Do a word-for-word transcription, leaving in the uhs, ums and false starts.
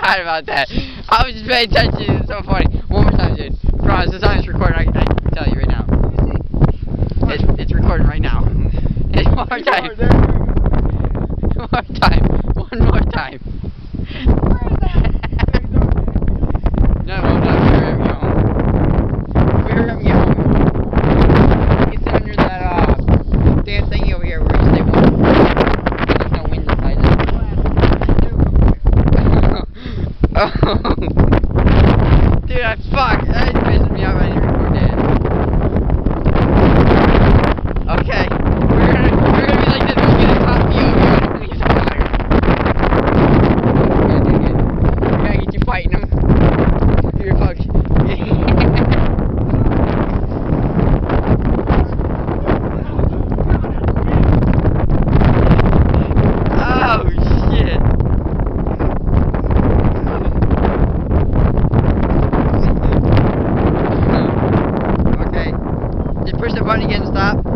forgot about that. I was just paying attention. It's so funny. One more time, dude. I promise, this time it's recording. I, I can tell you right now. It, it's recording right now. It's one more time. One more time. One more time. No, no, no. We're at your home. It's under that uh, damn thingy over here where you stay warm. There's no wind inside it. Oh. Dude, I fuck. That pisses me off. I didn't record that. Okay. We're gonna, we're gonna be like this. We're gonna top me over. I don't think it's fire. Good, good, good. We're gonna get you fighting him. You're fucked. Oh, shit. Okay. Just push the button again to stop.